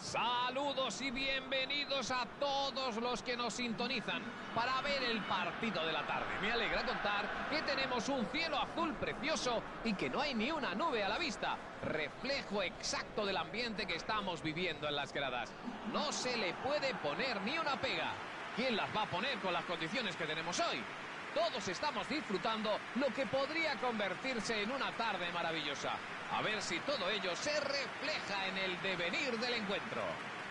Saludos y bienvenidos a todos los que nos sintonizan para ver el partido de la tarde. Me alegra contar que tenemos un cielo azul precioso y que no hay ni una nube a la vista. Reflejo exacto del ambiente que estamos viviendo en las gradas. No se le puede poner ni una pega. ¿Quién las va a poner con las condiciones que tenemos hoy? Todos estamos disfrutando lo que podría convertirse en una tarde maravillosa. A ver si todo ello se refleja en el devenir del encuentro.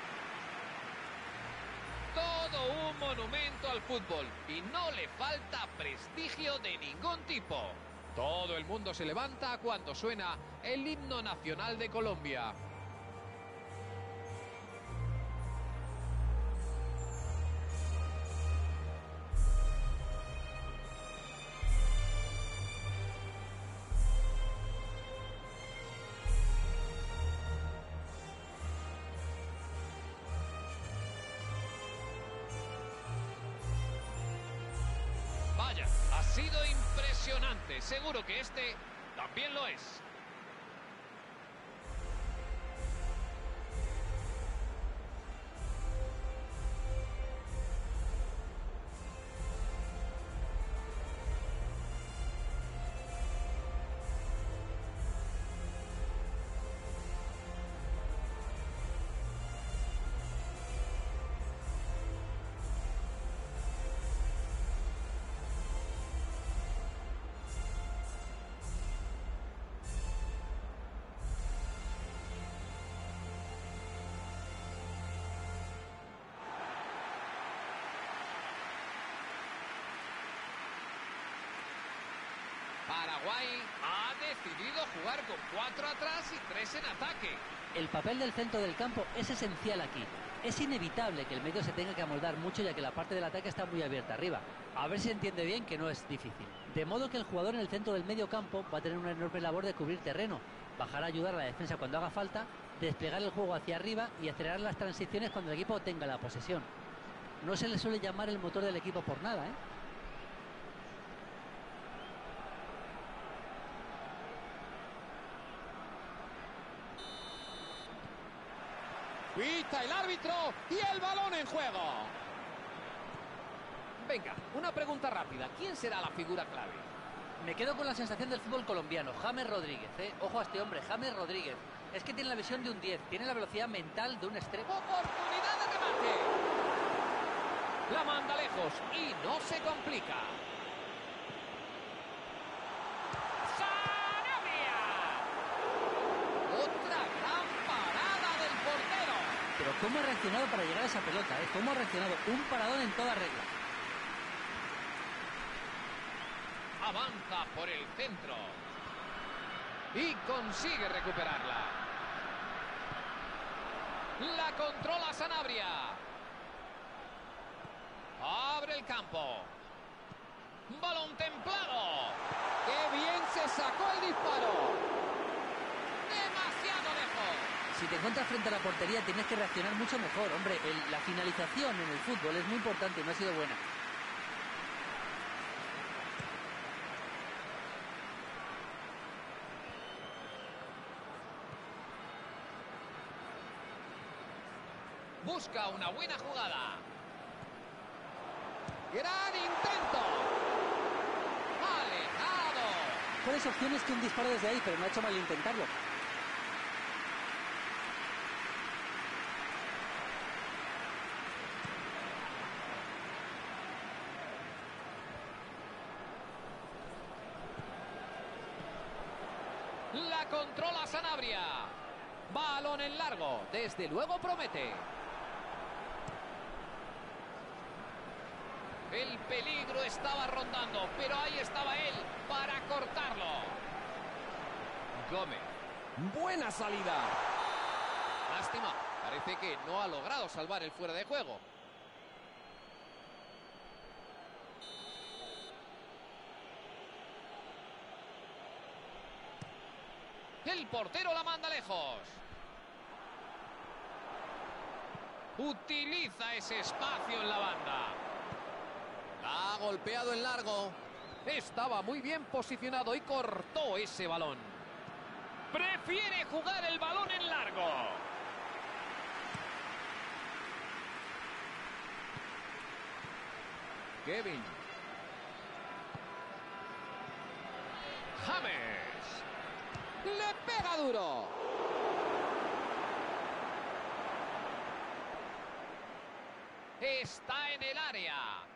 Todo un monumento al fútbol y no le falta prestigio de ningún tipo. Todo el mundo se levanta cuando suena el himno nacional de Colombia. Vaya, ha sido impresionante. Seguro que este también lo es. Paraguay ha decidido jugar con 4 atrás y 3 en ataque. El papel del centro del campo es esencial aquí. Es inevitable que el medio se tenga que amoldar mucho ya que la parte del ataque está muy abierta arriba. A ver si entiende bien que no es difícil. De modo que el jugador en el centro del medio campo va a tener una enorme labor de cubrir terreno, bajar a ayudar a la defensa cuando haga falta, desplegar el juego hacia arriba y acelerar las transiciones cuando el equipo tenga la posesión. No se le suele llamar el motor del equipo por nada, ¿eh? Pita el árbitro y el balón en juego. Venga, una pregunta rápida. ¿Quién será la figura clave? Me quedo con la sensación del fútbol colombiano, James Rodríguez, ¿eh? Ojo a este hombre, James Rodríguez. Es que tiene la visión de un 10, tiene la velocidad mental de un extremo. ¡Oportunidad de remate! La manda lejos y no se complica. Pero cómo ha reaccionado para llegar a esa pelota, ¿eh? Cómo ha reaccionado, un paradón en toda regla. Avanza por el centro y consigue recuperarla. La controla Sanabria. Abre el campo. Balón templado. ¡Qué bien se sacó el disparo! Demasiado lejos. Si te encuentras frente a la portería tienes que reaccionar mucho mejor. Hombre, la finalización en el fútbol es muy importante y no ha sido buena. Busca una buena jugada. ¡Gran intento! ¡Alejado! Mejores opciones que un disparo desde ahí, pero no ha hecho mal intentarlo. La controla Sanabria. Balón en largo. Desde luego promete. El peligro estaba rondando, pero ahí estaba él para cortarlo. Gómez. Buena salida. Lástima. Parece que no ha logrado salvar el fuera de juego. El portero la manda lejos. Utiliza ese espacio en la banda. La ha golpeado en largo. Estaba muy bien posicionado y cortó ese balón. Prefiere jugar el balón en largo. Kevin. James. Le pega duro. Está en el área.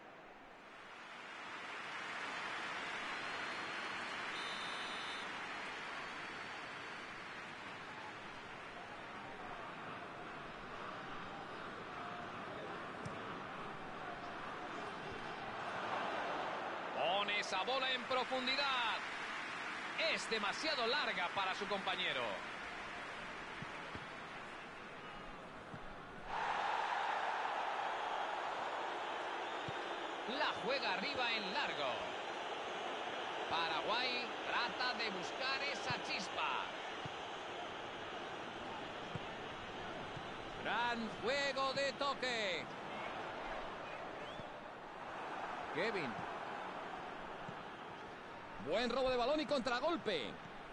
Pone esa bola en profundidad. Es demasiado larga para su compañero. La juega arriba en largo. Paraguay trata de buscar esa chispa. Gran juego de toque. Kevin. Buen robo de balón y contragolpe.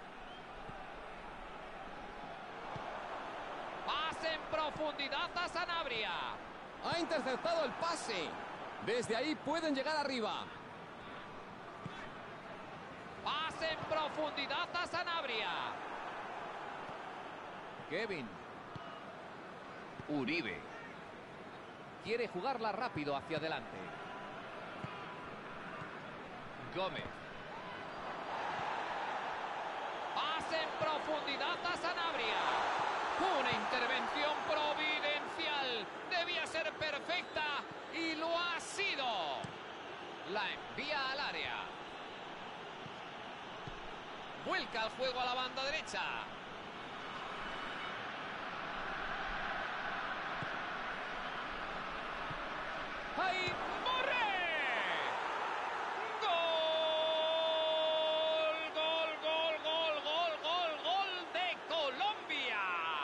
Pase en profundidad a Sanabria. Ha interceptado el pase. Desde ahí pueden llegar arriba. Pase en profundidad a Sanabria. Kevin. Uribe. Quiere jugarla rápido hacia adelante. Gómez. Pase en profundidad a Sanabria. Una intervención providencial. Debía ser perfecta y lo ha sido. La envía al área. Vuelca el juego a la banda derecha. ¡Ahí! ¡Morre! ¡Gol! ¡Gol, gol, gol, gol, gol, gol de Colombia!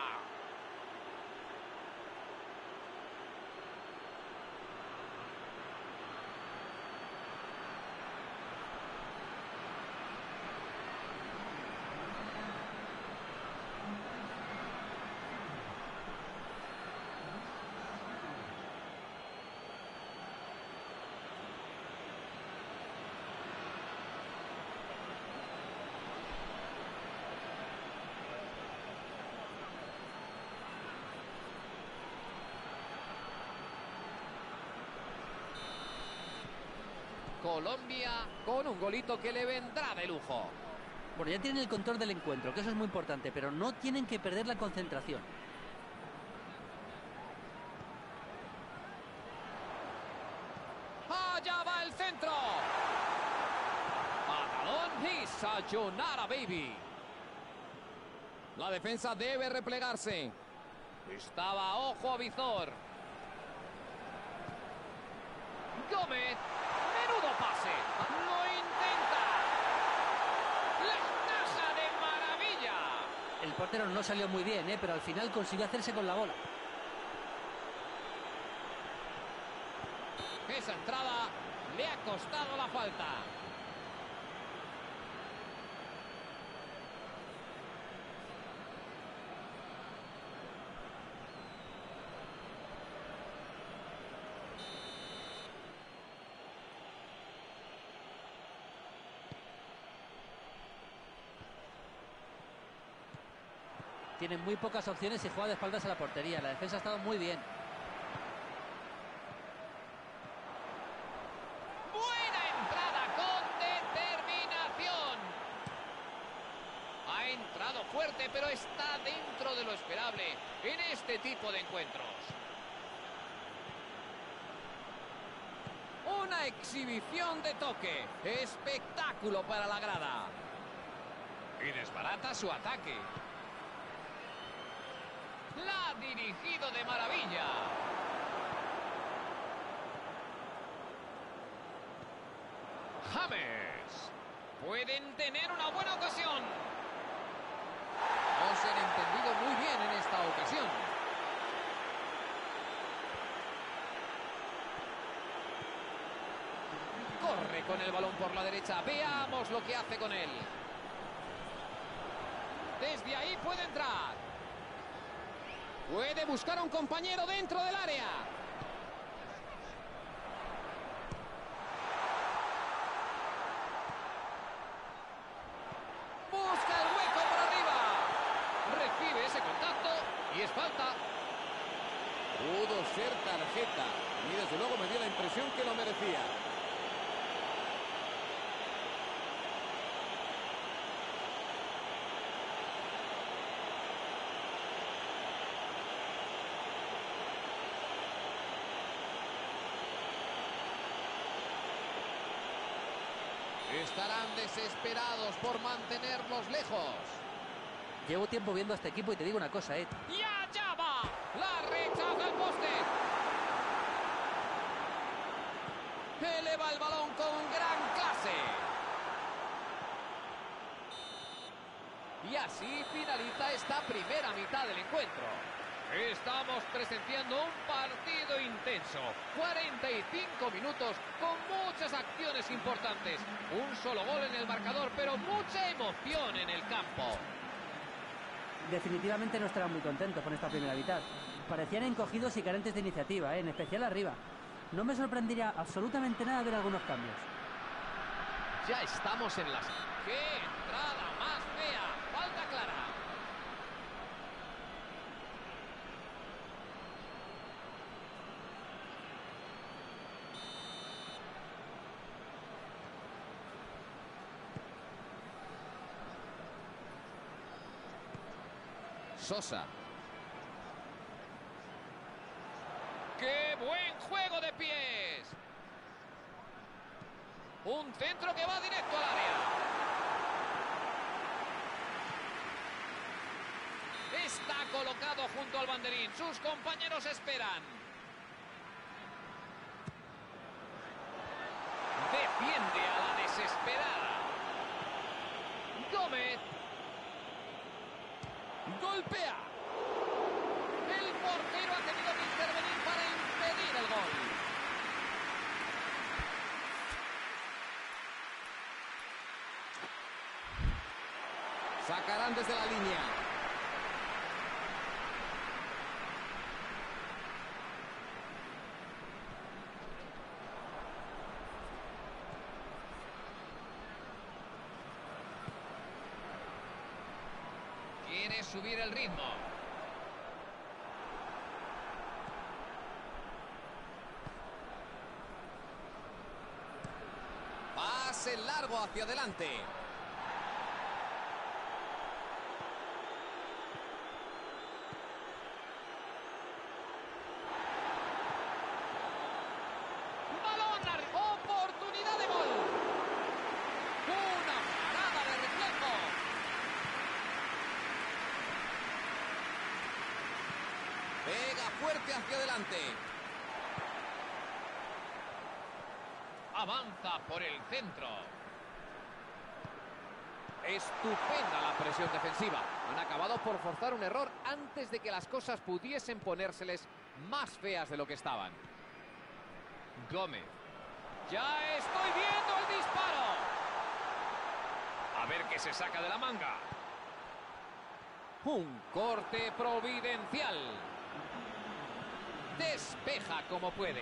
Colombia con un golito que le vendrá de lujo. Bueno, ya tienen el control del encuentro, que eso es muy importante, pero no tienen que perder la concentración. ¡Allá va el centro! Patadón y sayonara, baby. La defensa debe replegarse. Estaba ojo a visor. Gómez. Menudo pase. Lo intenta. La taja de maravilla. El portero no salió muy bien, pero al final consiguió hacerse con la bola. Esa entrada le ha costado la falta. Tienen muy pocas opciones y juega de espaldas a la portería. La defensa ha estado muy bien. Buena entrada con determinación. Ha entrado fuerte, pero está dentro de lo esperable en este tipo de encuentros. Una exhibición de toque. Espectáculo para la grada. Y desbarata su ataque. La ha dirigido de maravilla. James. Pueden tener una buena ocasión. No se han entendido muy bien en esta ocasión. Corre con el balón por la derecha. Veamos lo que hace con él. Desde ahí puede entrar. Puede buscar a un compañero dentro del área. ocasión que lo merecía. Estarán desesperados por mantenerlos lejos. Llevo tiempo viendo a este equipo y te digo una cosa, ¡Y allá va! ¡La rechaza el poste! Eleva el balón con gran clase. Y así finaliza esta primera mitad del encuentro. Estamos presenciando un partido intenso. 45 minutos con muchas acciones importantes. Un solo gol en el marcador, pero mucha emoción en el campo. Definitivamente no estarán muy contentos con esta primera mitad. Parecían encogidos y carentes de iniciativa, en especial arriba. No me sorprendería absolutamente nada ver algunos cambios. Ya estamos en las... ¡Qué entrada más fea! ¡Falta clara! Sosa. ¡Qué buen juego de pies! Un centro que va directo al área. Está colocado junto al banderín. Sus compañeros esperan. Defiende a la desesperada. Gómez. Golpea. El portero ha tenido que intervenir para impedir el gol. Sacarán desde la línea. Quiere subir el ritmo. Pase largo hacia adelante. Balón arriba. Oportunidad de gol. Una parada de reflejo. Pega fuerte hacia adelante. Avanza por el centro. Estupenda la presión defensiva. Han acabado por forzar un error antes de que las cosas pudiesen ponérseles más feas de lo que estaban. Gómez. Ya estoy viendo el disparo. A ver qué se saca de la manga. Un corte providencial. Despeja como puede.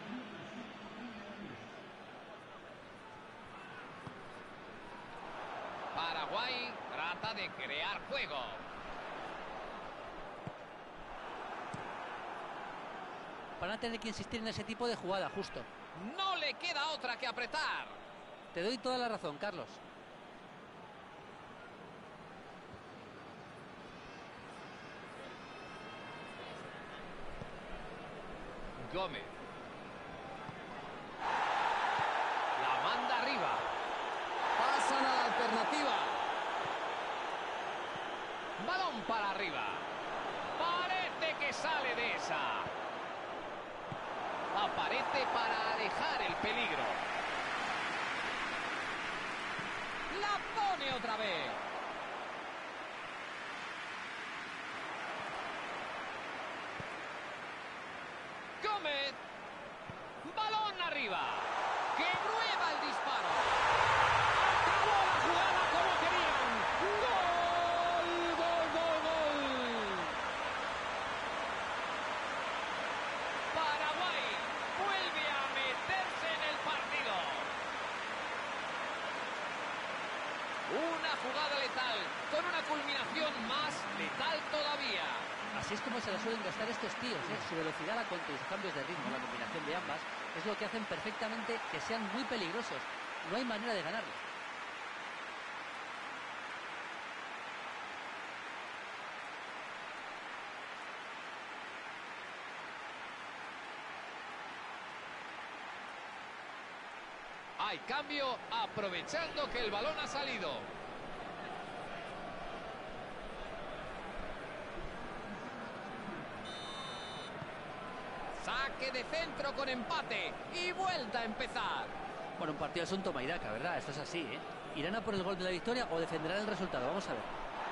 Paraguay trata de crear juego. Van a tener que insistir en ese tipo de jugada, justo. No le queda otra que apretar. Te doy toda la razón, Carlos. Gómez. La manda arriba. Pasan a la alternativa. Balón para arriba. Parece que sale de esa. Aparece para alejar el peligro. La pone otra vez. Gómez. Balón arriba. ¡Que prueba el disparo! ¡Acabó la jugada como querían! ¡Gol! ¡Gol, gol, gol! Paraguay vuelve a meterse en el partido. Una jugada letal con una culminación más letal todavía. Así es como se la suelen gastar estos tíos, ¿eh? Su velocidad a la contra y sus cambios de ritmo, la combinación de ambas, Es lo que hacen perfectamente que sean muy peligrosos. No hay manera de ganarlos. Hay cambio aprovechando que el balón ha salido. Saque de centro con empate y vuelta a empezar. Bueno, un partido es un toma y daca, ¿verdad? Esto es así, ¿eh? ¿Irán a por el gol de la victoria o defenderán el resultado? Vamos a ver.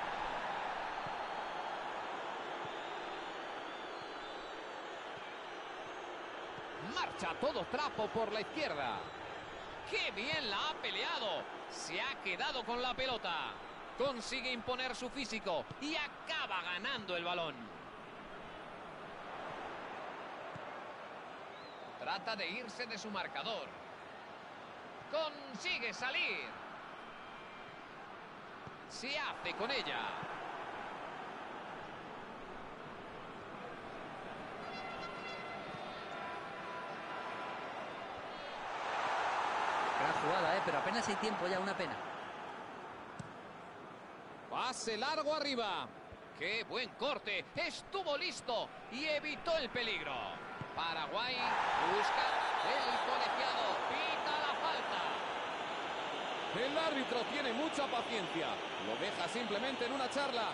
Marcha todo trapo por la izquierda. ¡Qué bien la ha peleado! Se ha quedado con la pelota. Consigue imponer su físico y acaba ganando el balón. Trata de irse de su marcador. Consigue salir. Se hace con ella. Gran jugada, pero apenas hay tiempo ya, una pena. Pase largo arriba. ¡Qué buen corte! Estuvo listo y evitó el peligro. Paraguay busca el colegiado. Pita la falta. El árbitro tiene mucha paciencia. Lo deja simplemente en una charla.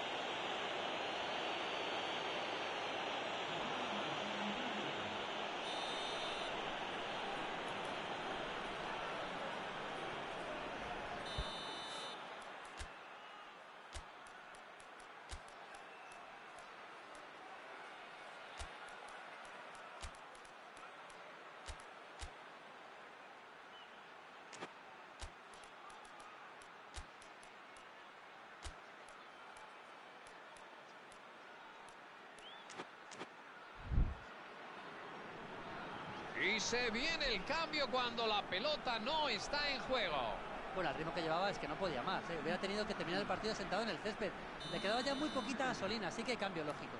Y se viene el cambio cuando la pelota no está en juego. Bueno, al ritmo que llevaba es que no podía más, ¿eh? Hubiera tenido que terminar el partido sentado en el césped. Le quedaba ya muy poquita gasolina, así que cambio lógico.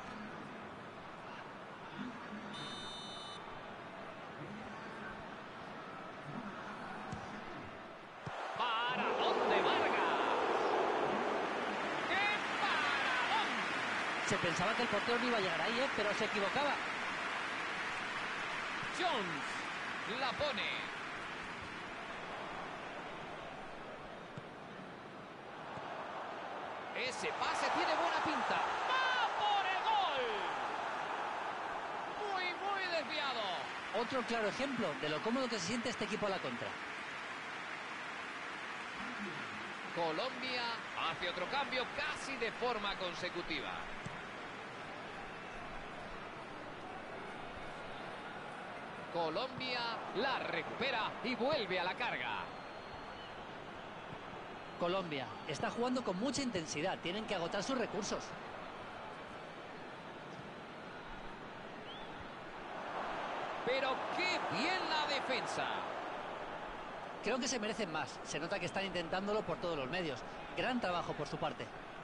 ¿Para dónde Vargas? ¡Qué paradón! Se pensaba que el portero no iba a llegar ahí, pero se equivocaba. Jones la pone. Ese pase tiene buena pinta. ¡Va por el gol! Muy desviado. Otro claro ejemplo de lo cómodo que se siente este equipo a la contra. Colombia hace otro cambio casi de forma consecutiva. Colombia la recupera y vuelve a la carga. Colombia está jugando con mucha intensidad, tienen que agotar sus recursos. Pero qué bien la defensa. Creo que se merecen más, se nota que están intentándolo por todos los medios. Gran trabajo por su parte.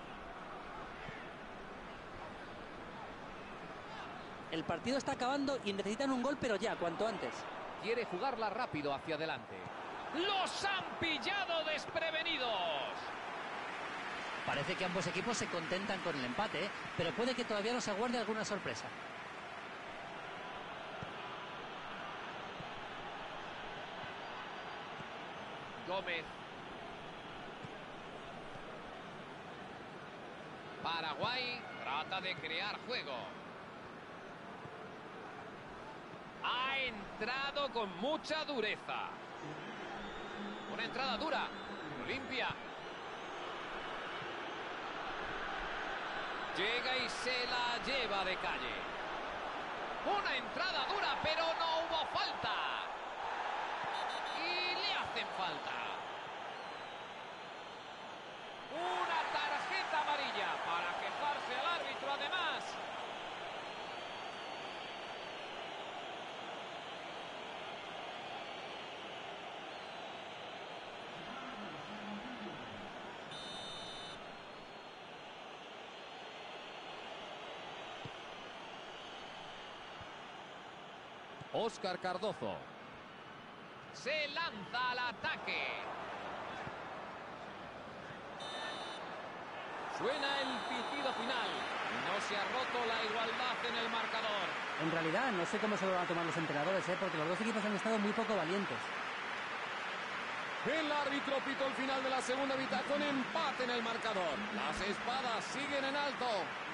El partido está acabando y necesitan un gol, pero ya, cuanto antes. Quiere jugarla rápido hacia adelante. ¡Los han pillado desprevenidos! Parece que ambos equipos se contentan con el empate, pero puede que todavía nos aguarde alguna sorpresa. Gómez. Paraguay trata de crear juego. Ha entrado con mucha dureza. Una entrada dura. Limpia. Llega y se la lleva de calle. Una entrada dura, pero no hubo falta. Y le hacen falta. Una tarjeta amarilla para quejarse al árbitro, además. Óscar Cardozo. Se lanza al ataque. Suena el pitido final. No se ha roto la igualdad en el marcador. En realidad, no sé cómo se lo van a tomar los entrenadores, porque los dos equipos han estado muy poco valientes. El árbitro pitó el final de la segunda mitad con empate en el marcador. Las espadas siguen en alto.